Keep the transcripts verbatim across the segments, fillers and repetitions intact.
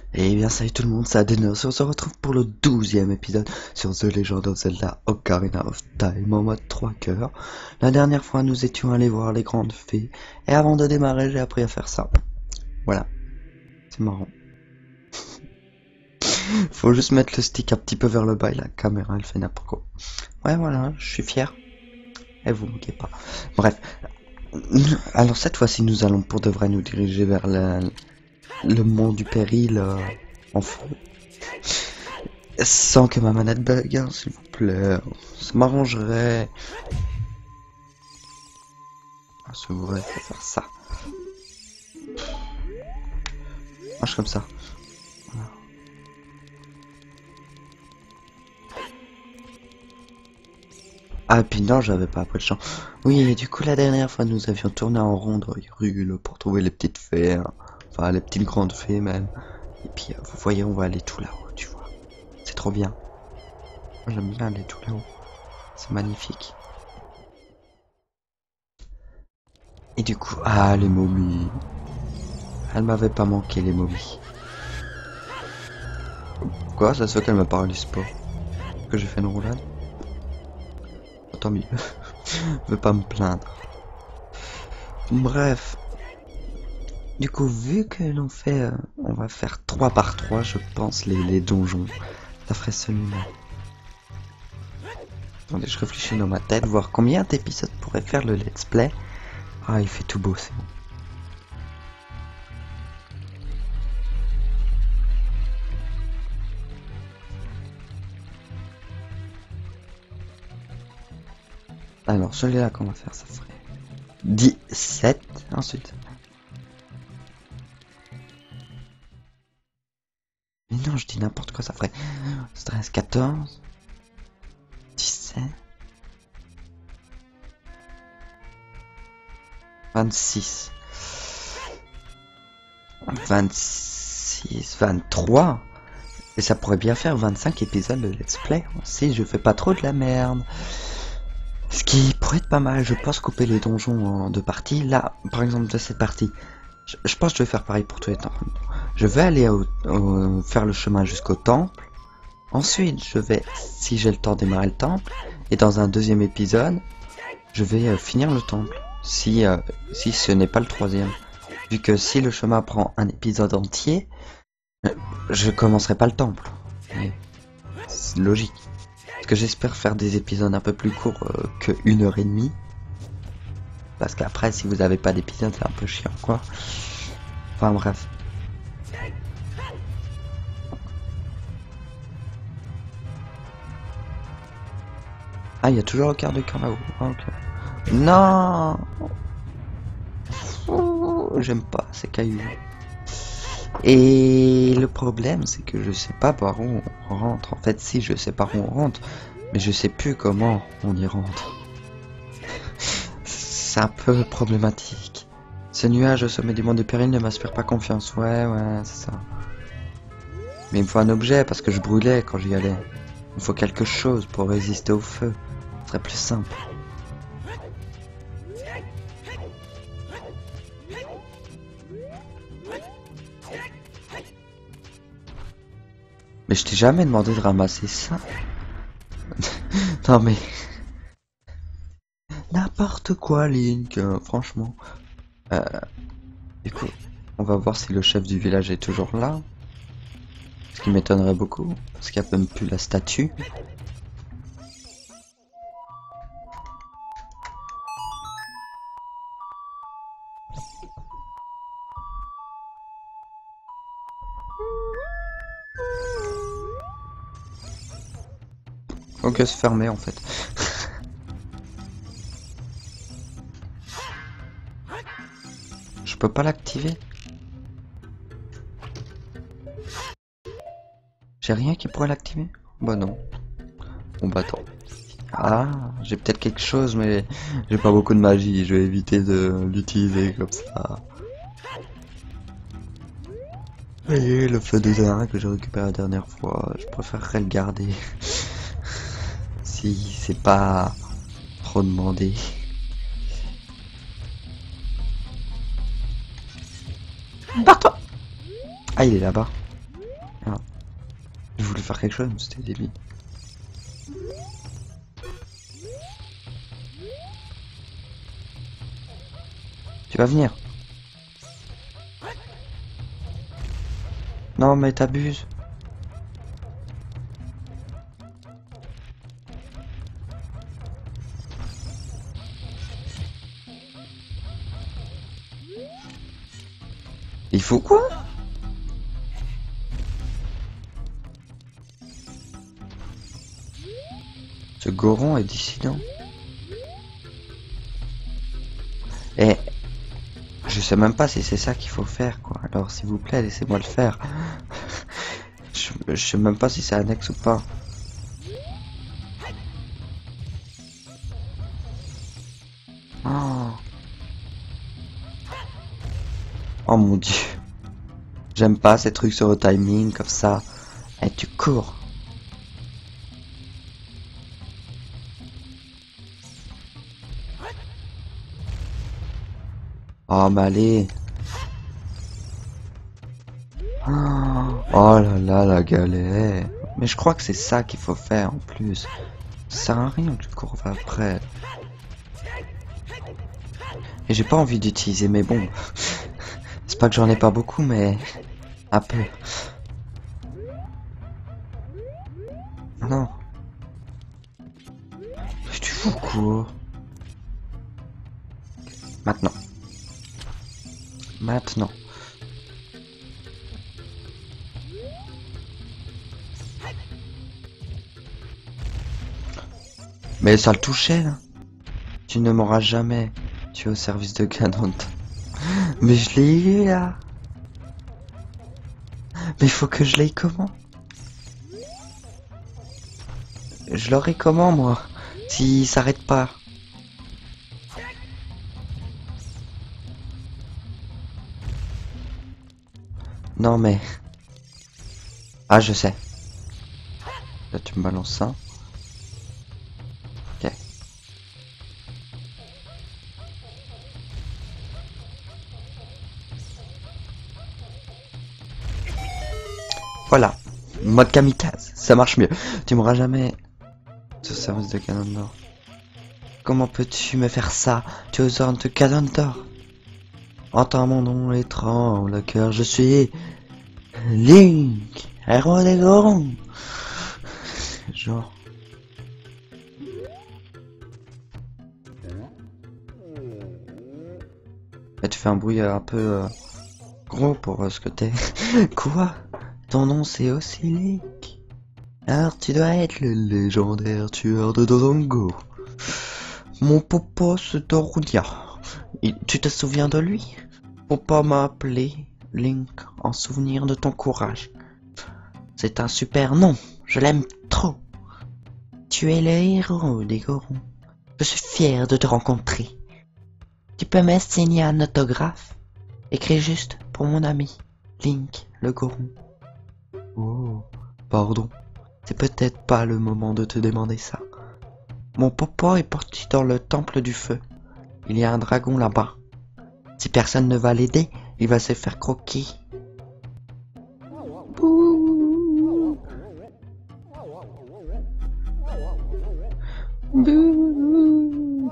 Et bien salut tout le monde, c'est Adenos et on se retrouve pour le douzième épisode sur The Legend of Zelda Ocarina of Time en mode trois cœurs. La dernière fois nous étions allés voir les grandes fées et avant de démarrer j'ai appris à faire ça. Voilà, c'est marrant. Faut juste mettre le stick un petit peu vers le bas et la caméra elle fait n'importe quoi. Ouais voilà, je suis fier. Et vous moquez pas. Bref, alors cette fois-ci nous allons pour de vrai nous diriger vers la, le mont du péril euh, en feu. Sans que ma manette bug, hein, s'il vous plaît. Ça m'arrangerait. Ah, c'est vrai, faut faire ça. Marche comme ça. Voilà. Ah, et puis non, j'avais pas appris le chant. Oui, et du coup, la dernière fois, nous avions tourné en rond dans les rues pour trouver les petites fées. Hein. Enfin, les petites grandes fées, même. Et puis, vous voyez, on va aller tout là-haut, tu vois. C'est trop bien. Moi, j'aime bien aller tout là-haut. C'est magnifique. Et du coup, ah, les momies. Elle m'avait pas manqué, les momies. Quoi, ça se fait qu'elle me paralyse pas. Que j'ai fait une roulade. Tant mieux. Je veux pas me plaindre. Bref. Du coup, vu que l'on fait... Euh, on va faire trois par trois, je pense, les, les donjons. Ça ferait celui-là. Attendez, je réfléchis dans ma tête, voir combien d'épisodes pourrait faire le let's play. Ah, il fait tout beau, c'est bon. Alors, celui-là qu'on va faire, ça ferait dix-sept. Ensuite. Mais non, je dis n'importe quoi, ça ferait treize, quatorze, dix-sept, vingt-six, vingt-six, vingt-trois. Et ça pourrait bien faire vingt-cinq épisodes de let's play si je fais pas trop de la merde. Ce qui pourrait être pas mal, je pense couper les donjons en deux parties. Là, par exemple, de cette partie, je, je pense que je vais faire pareil pour tous les temps. Je vais aller au, au, faire le chemin jusqu'au temple. Ensuite, je vais, si j'ai le temps, démarrer le temple. Et dans un deuxième épisode, je vais euh, finir le temple. Si, euh, si ce n'est pas le troisième. Vu que si le chemin prend un épisode entier, euh, je commencerai pas le temple. C'est logique. Parce que j'espère faire des épisodes un peu plus courts euh, que une heure et demie. Parce qu'après, si vous avez pas d'épisode, c'est un peu chiant, quoi. Enfin, bref. Ah, il y a toujours le quart de cœur là-haut. Ah, okay. Non. J'aime pas ces cailloux. Et le problème, c'est que je sais pas par où on rentre. En fait, si, je sais par où on rentre. Mais je sais plus comment on y rentre. C'est un peu problématique. Ce nuage au sommet du mont de péril ne m'inspire pas confiance. Ouais, ouais, c'est ça. Mais il me faut un objet parce que je brûlais quand j'y allais. Il me faut quelque chose pour résister au feu. Ce serait plus simple. Mais je t'ai jamais demandé de ramasser ça. Non mais... N'importe quoi, Link, euh, franchement. Euh, écoute, on va voir si le chef du village est toujours là. Ce qui m'étonnerait beaucoup, parce qu'il n'y a même plus la statue. Ok, se fermer en fait. Je peux pas l'activer. J'ai rien qui pourrait l'activer. Bah non. Bon bah attends. Ah, j'ai peut-être quelque chose, mais j'ai pas beaucoup de magie. Je vais éviter de l'utiliser comme ça. Et le feu de Zara que j'ai récupéré la dernière fois, je préférerais le garder. Si c'est pas trop demandé. Barre-toi! Ah, il est là-bas. faire quelque chose, c'était débile. Tu vas venir? Non mais t'abuses. Il faut quoi? Ce Goron est dissident. Et je sais même pas si c'est ça qu'il faut faire, quoi. Alors s'il vous plaît, laissez-moi le faire. je, je sais même pas si c'est annexe ou pas. Oh, oh mon dieu. J'aime pas ces trucs sur le timing comme ça. Et tu cours. Oh mais allez. Oh là là la galère. Mais je crois que c'est ça qu'il faut faire en plus. Ça sert à rien que tu cours après. Et j'ai pas envie d'utiliser mes bombes. C'est pas que j'en ai pas beaucoup mais un peu. Non. Tu fous quoi? Maintenant. Maintenant. Mais ça le touchait là. Tu ne m'auras jamais. Tu es au service de Ganon. Mais je l'ai eu là. Mais il faut que je l'aie comment? Je l'aurai comment moi? S'il s'arrête pas. Non mais... Ah je sais. Là tu me balances ça. Ok. Voilà. Mode kamikaze. Ça marche mieux. Tu m'auras jamais... Ce service de Ganondorf. Comment peux-tu me faire ça? Tu es aux ordres de Ganondorf. Entends mon nom et tremble, car je suis... Link, héros des Gorons. Genre... Et tu fais un bruit un peu... Euh, gros pour euh, ce que t'es. Quoi? Ton nom c'est aussi Link. Alors tu dois être le légendaire tueur de Dodongo. Mon popo c'est Dorunia. Tu te souviens de lui? Popo m'a appelé Link en souvenir de ton courage. C'est un super nom, je l'aime trop. Tu es le héros des Gorons. Je suis fier de te rencontrer. Tu peux me signer un autographe? Écris juste pour mon ami, Link le Goron. Oh, pardon. C'est peut-être pas le moment de te demander ça. Mon papa est parti dans le temple du feu. Il y a un dragon là-bas. Si personne ne va l'aider, il va se faire croquer. Bouh. Bouh.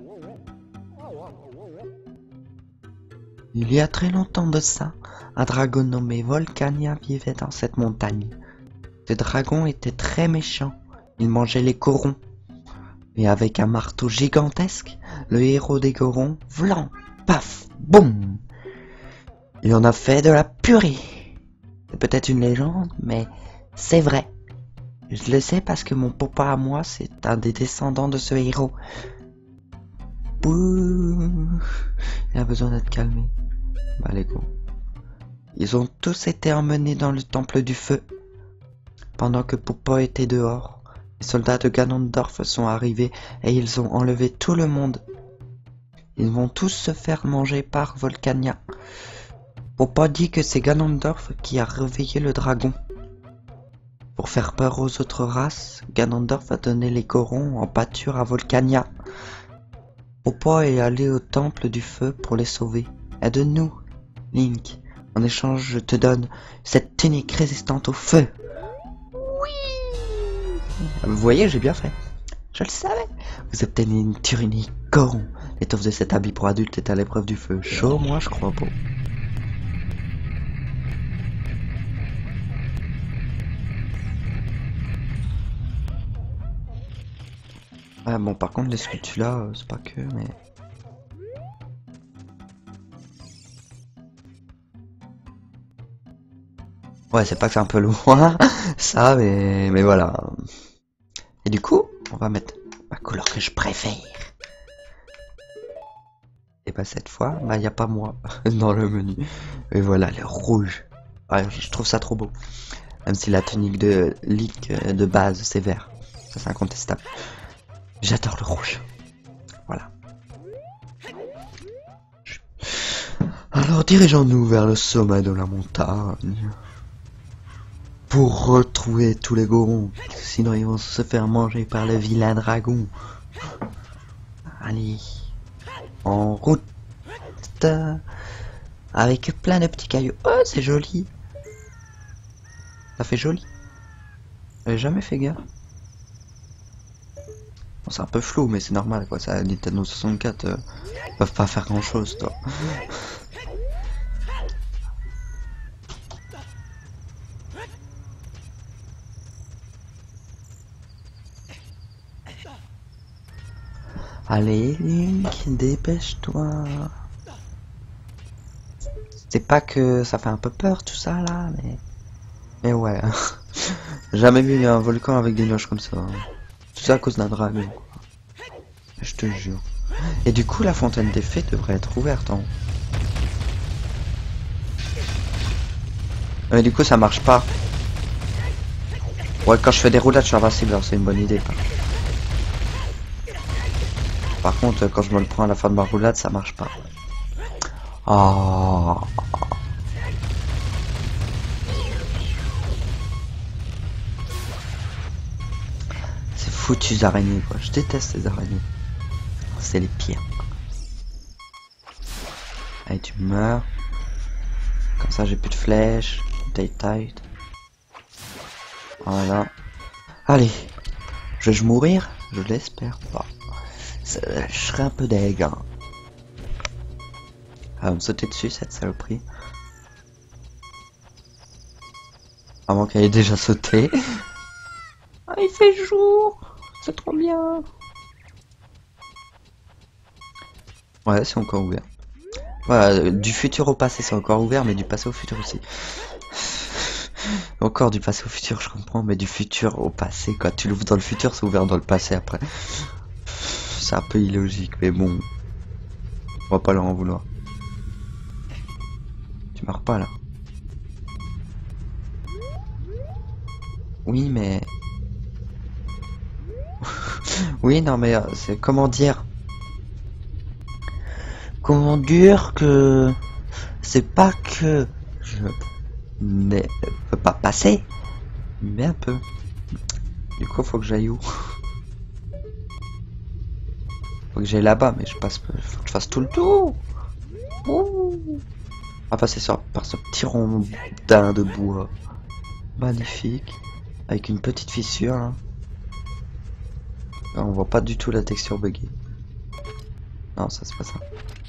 Il y a très longtemps de ça, un dragon nommé Volcania vivait dans cette montagne. Ce dragon était très méchant, il mangeait les corons. Et avec un marteau gigantesque, le héros des Gorons, vlan, paf, boum. Il en a fait de la purée. C'est peut-être une légende, mais c'est vrai. Je le sais parce que mon papa à moi, c'est un des descendants de ce héros. Bouh. Il a besoin d'être calmé. Bah les go. Ils ont tous été emmenés dans le temple du feu. Pendant que Popo était dehors, les soldats de Ganondorf sont arrivés et ils ont enlevé tout le monde. Ils vont tous se faire manger par Volcania. Popo dit que c'est Ganondorf qui a réveillé le dragon. Pour faire peur aux autres races, Ganondorf a donné les Gorons en pâture à Volcania. Popo est allé au temple du feu pour les sauver. Aide-nous, Link. En échange, je te donne cette tunique résistante au feu. Oui. Vous voyez, j'ai bien fait. Je le savais. Vous obtenez une tunique Goron. L'étoffe de cet habit pour adulte est à l'épreuve du feu. Chaud, moi, je crois pas. Ah bon, par contre, les sculptures là, euh, c'est pas que, mais... Ouais, c'est pas que c'est un peu loin, ça, mais, mais voilà. Et du coup, on va mettre la couleur que je préfère. Et bah cette fois, bah y a pas moi dans le menu. Et voilà, le rouge. Ouais, je trouve ça trop beau. Même si la tunique de Link de base c'est vert, ça c'est incontestable. J'adore le rouge. Voilà. Alors dirigeons-nous vers le sommet de la montagne. Pour retrouver tous les Gorons. Sinon ils vont se faire manger par le vilain dragon. Allez. En route. Avec plein de petits cailloux. Oh, c'est joli. Ça fait joli. J'avais jamais fait gaffe. Bon, c'est un peu flou, mais c'est normal quoi. Ça, Nintendo soixante-quatre, euh, ils peuvent pas faire grand chose, toi. Allez, Link, dépêche-toi. C'est pas que ça fait un peu peur tout ça là, mais. Mais ouais. Jamais vu un volcan avec des nuages comme ça. Tout ça à cause d'un dragon. Je te jure. Et du coup, la fontaine des fées devrait être ouverte en haut. Mais du coup, ça marche pas. Ouais, quand je fais des roulades, je suis invincible, alors c'est une bonne idée. Par contre, quand je me le prends à la fin de ma roulade, ça marche pas. Oh. Ces foutues araignées, quoi. Je déteste ces araignées. C'est les pires. Allez, tu meurs. Comme ça, j'ai plus de flèches. Tight tight. Voilà. Allez. Je vais mourir? Je l'espère pas. Je serais un peu deg. Hein. Elle va me sauter dessus, cette saloperie. Avant qu'elle ait déjà sauté. Ah, il fait jour. C'est trop bien. Ouais, c'est encore ouvert. Voilà, du futur au passé, c'est encore ouvert, mais du passé au futur aussi. Encore du passé au futur, je comprends, mais du futur au passé, quand tu l'ouvres dans le futur, c'est ouvert dans le passé après. C'est un peu illogique, mais bon. On va pas leur en vouloir. Tu meurs pas là. Oui, mais... oui, non, mais c'est comment dire... Comment dire que... C'est pas que... Je ne peux pas passer, mais un peu. Du coup, faut que j'aille où? Faut que j'aille là-bas, mais je passe... Faut que je fasse tout le tour. Ouh. On va passer sur, par ce petit rondin de bois. Magnifique. Avec une petite fissure, là. Là, on voit pas du tout la texture buggée. Non, ça c'est pas ça.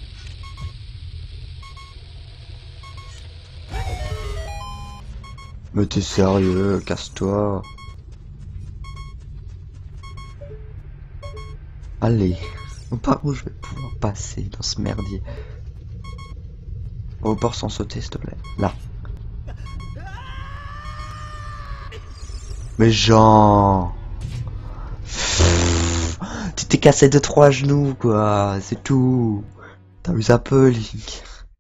Mais t'es sérieux, casse-toi. Allez. Par où je vais pouvoir passer dans ce merdier? Au bord sans sauter, s'il te plaît. Là. Mais Jean, tu t'es cassé deux trois genoux quoi, c'est tout. T'amuses un peu Link.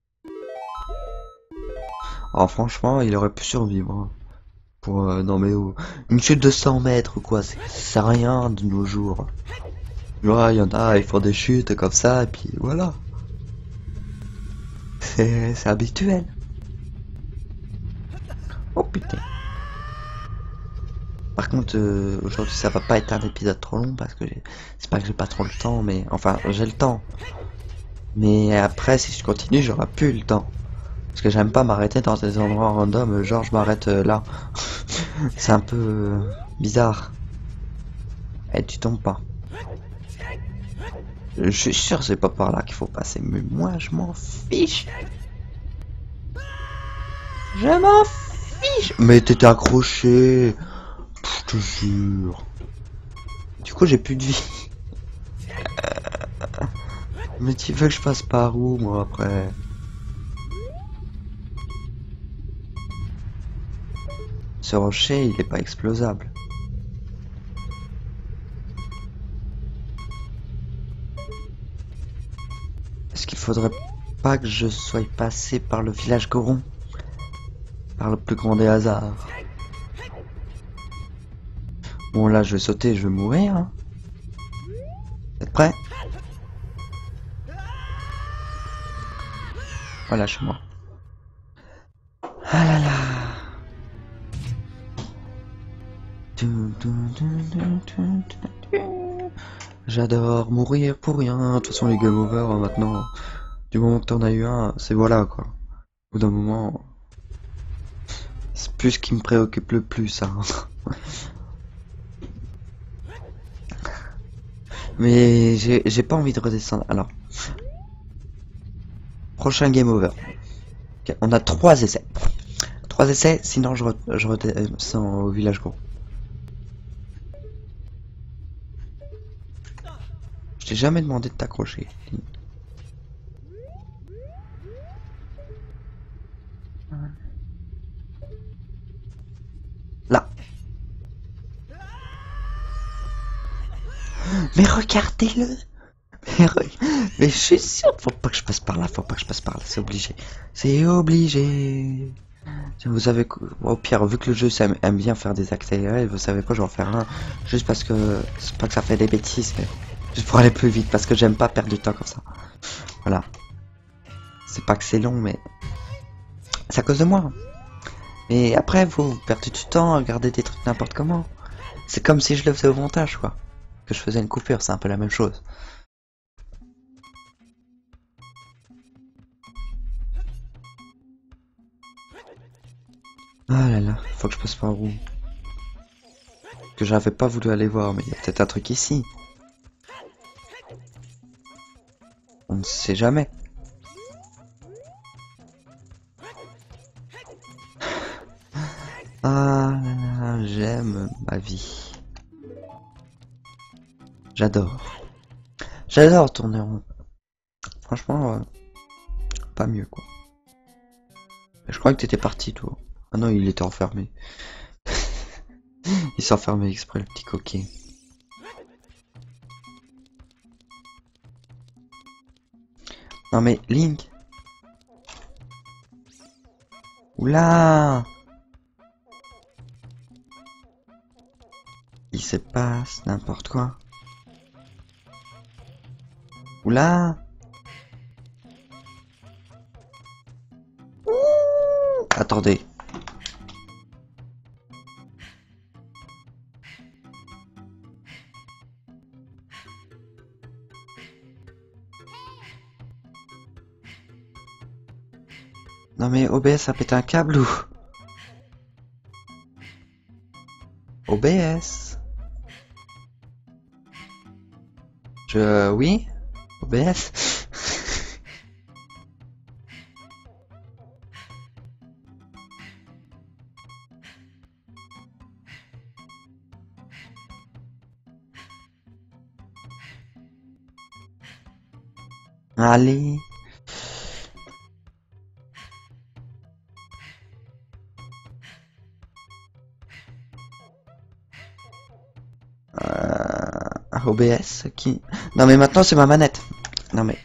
Alors franchement, il aurait pu survivre. Hein. Pour euh, non mais oh, une chute de cent mètres quoi, c'est rien de nos jours. Ouais, il y en a, ils font des chutes comme ça et puis voilà. C'est habituel. Oh putain. Par contre, euh, aujourd'hui ça va pas être un épisode trop long parce que c'est pas que j'ai pas trop le temps, mais enfin j'ai le temps. Mais après, si je continue, j'aurai plus le temps. Parce que j'aime pas m'arrêter dans des endroits random, genre je m'arrête euh, là. C'est un peu euh, bizarre. Eh, tu tombes pas. Je suis sûr c'est pas par là qu'il faut passer, mais moi je m'en fiche. Je m'en fiche. Mais t'étais accroché. Pff, je te jure. Du coup j'ai plus de vie. Mais tu veux que je passe par où moi après? Ce rocher il est pas explosable. Est-ce qu'il faudrait pas que je sois passé par le village Goron? Par le plus grand des hasards. Bon là je vais sauter, je vais mourir. Hein. Vous êtes prêts? Voilà, chez moi. Ah là là. J'adore mourir pour rien. De toute façon les game over hein, maintenant. Du moment que t'en as eu un, c'est voilà quoi. Au bout d'un moment, c'est plus ce qui me préoccupe le plus hein. Mais j'ai pas envie de redescendre. Alors, prochain game over. Okay, on a trois essais. Trois essais, sinon je, re je redescends au village gros. Je t'ai jamais demandé de t'accrocher. Là. Mais regardez-le. Mais, re... Mais je suis sûr, faut pas que je passe par là, faut pas que je passe par là, c'est obligé. C'est obligé. Vous savez quoi, au pire, vu que le jeu aime bien faire des accélérés, vous savez quoi, je vais en faire un. Juste parce que, c'est pas que ça fait des bêtises, mais juste pour aller plus vite, parce que j'aime pas perdre du temps comme ça. Voilà. C'est pas que c'est long, mais c'est à cause de moi. Mais après, vous perdez du temps à regarder des trucs n'importe comment. C'est comme si je le faisais au montage, quoi. Que je faisais une coupure, c'est un peu la même chose. Ah là là, faut que je passe par où? Que j'avais pas voulu aller voir, mais il y a peut-être un truc ici. On ne sait jamais. Ah là là, j'aime ma vie. J'adore. J'adore tourner rond. Franchement, euh, pas mieux quoi. Je crois que t'étais parti toi. Ah non, il était enfermé. Il s'est enfermé exprès le petit coquet. Non mais Link. Oula. Il se passe n'importe quoi. Oula. Ouh. Attendez. Non mais O B S a pété un câble ou? O B S. Je... Oui? O B S. Allez. O B S qui... Non mais maintenant c'est ma manette. Non mais...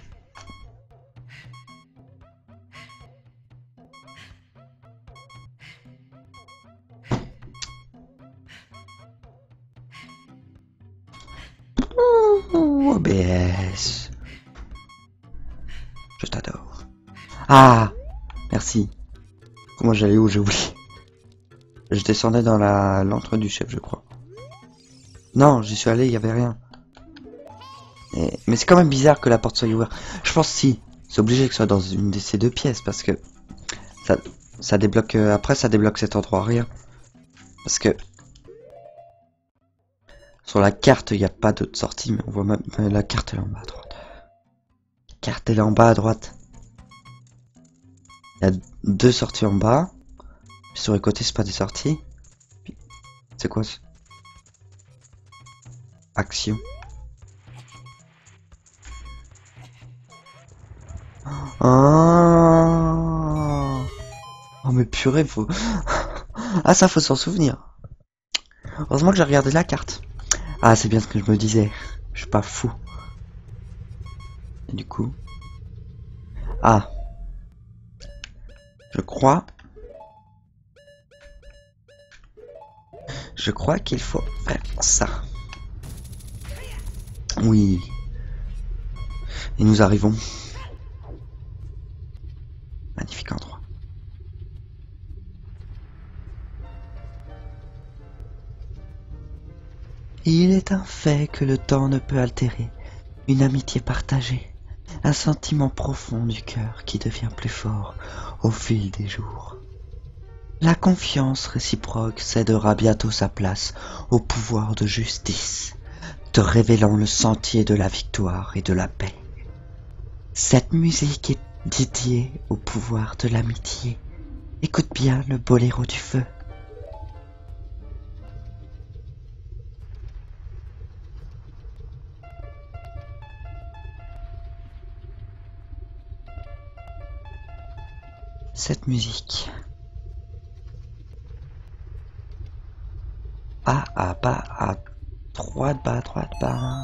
Ouh, O B S. Je t'adore. Ah, merci. Comment j'allais où, j'ai oublié. Je descendais dans la l'entre du chef, je crois. Non, j'y suis allé, il y avait rien. Et... Mais c'est quand même bizarre que la porte soit ouverte. Je pense si, c'est obligé que ce soit dans une de ces deux pièces parce que ça, ça débloque. Euh, après, ça débloque cet endroit rien. Parce que Sur la carte, il n'y a pas d'autre sortie, mais on voit même la carte, elle est en bas à droite. La carte, elle est en bas à droite. Il y a deux sorties en bas. Puis sur les côtés, c'est pas des sorties. C'est quoi ça? Action. Oh, oh mais purée, faut... Ah ça, faut s'en souvenir. Heureusement que j'ai regardé la carte. Ah, c'est bien ce que je me disais. Je suis pas fou. Et du coup... Ah. Je crois... Je crois qu'il faut faire ça. Oui. Et nous arrivons. Magnifique endroit. Il est un fait que le temps ne peut altérer une amitié partagée, un sentiment profond du cœur qui devient plus fort au fil des jours. La confiance réciproque cédera bientôt sa place au pouvoir de justice, te révélant le sentier de la victoire et de la paix. Cette musique est dédiée au pouvoir de l'amitié. Écoute bien le boléro du feu. Cette musique. Ah, ah, bas, à droite, bas, droite, bas.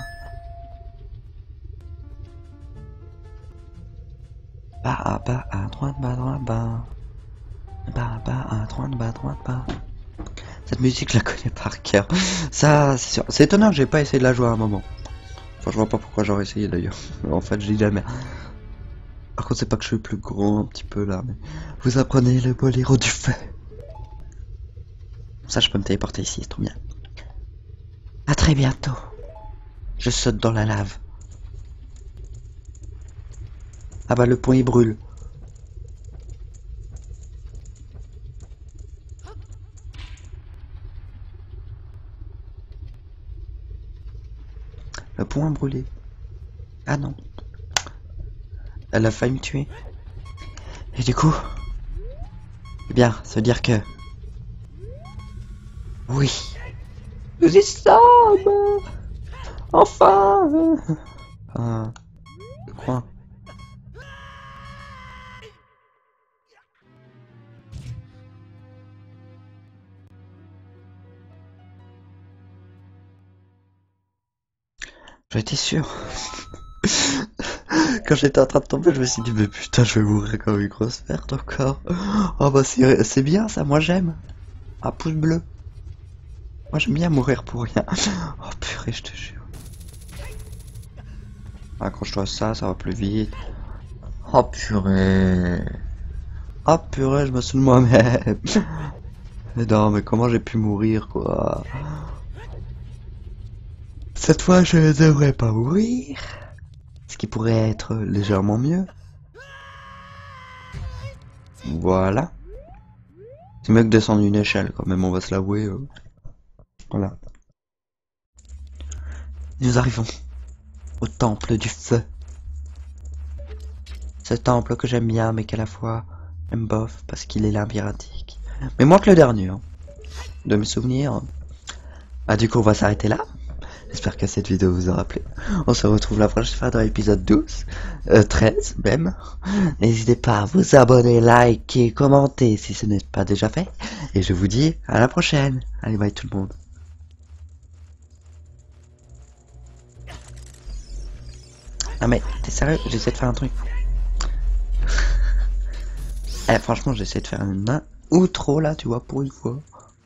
Bas, à bas, à droite, bas, droite, bas. Bas, bas, à droite, bas, droite, bas. Cette musique, je la connais par cœur. Ça, c'est sûr. C'est étonnant que j'ai pas essayé de la jouer à un moment. Enfin, je vois pas pourquoi j'aurais essayé d'ailleurs. En fait, je dis jamais. Par contre, c'est pas que je suis plus grand un petit peu là, mais vous apprenez le boléro du feu. Ça, je peux me téléporter ici, c'est trop bien. À très bientôt. Je saute dans la lave. Ah bah le pont il brûle. Le pont a brûlé. Ah non. Elle a failli me tuer. Et du coup... Eh bien, ça veut dire que... Oui. Nous y sommes. Enfin. Euh... Le coin. J'étais sûr. Quand j'étais en train de tomber, je me suis dit, mais putain, je vais mourir comme une grosse merde encore. Oh bah c'est bien ça, moi j'aime. Un pouce bleu. Moi j'aime bien mourir pour rien. Oh purée, je te jure. Accroche-toi à ça, ça va plus vite. Oh purée. Oh purée, je me souviens de moi-même. Mais non, mais comment j'ai pu mourir quoi? Cette fois, je ne devrais pas mourir. Ce qui pourrait être légèrement mieux. Voilà. C'est mieux que descendre une échelle quand même, on va se l'avouer. Euh. Voilà. Nous arrivons au temple du feu. Ce temple que j'aime bien mais qu'à la fois j'aime bof parce qu'il est labyrinthique. Mais moins que le dernier. Hein. De mes souvenirs. Ah du coup on va s'arrêter là. J'espère que cette vidéo vous aura plu. On se retrouve la prochaine fois dans l'épisode douze, euh, treize même. N'hésitez pas à vous abonner, liker, commenter si ce n'est pas déjà fait. Et je vous dis à la prochaine. Allez, bye tout le monde. Ah mais, t'es sérieux? J'essaie de faire un truc. Eh, franchement, j'essaie de faire une outro là, tu vois, pour une fois.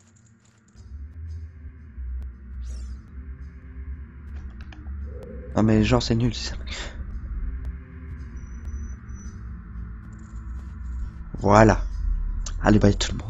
Non mais genre c'est nul ça. Voilà. Allez bye tout le monde.